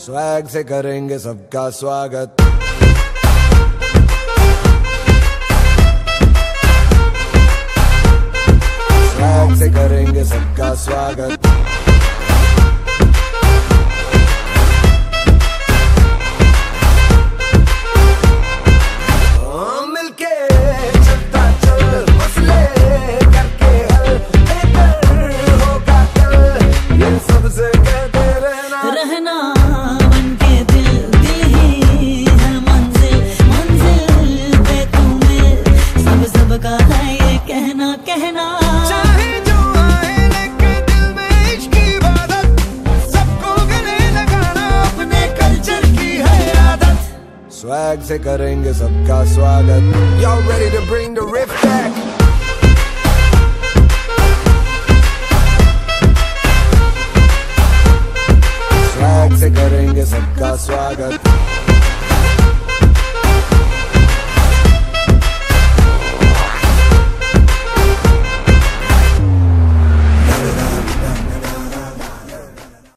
Swag से करेंगे सबका स्वागत। स्वैग से करेंगे सबका स्वागत। मिलके चलता चल, मसले करके हल, बेहतर होगा कल, ये सबसे कहते रहना बनके दिल ही है मंजिल, मंजिल पे तुम्हें सबका है ये कहना। चाहे जो आए लेके दिल में इश्क की इबादत, सबको गले लगाना अपने कल्चर की है आदत। स्वैग से करेंगे सबका स्वागत। Y'all ready to bring the riff back? Swag से करेंगे सबका स्वागत।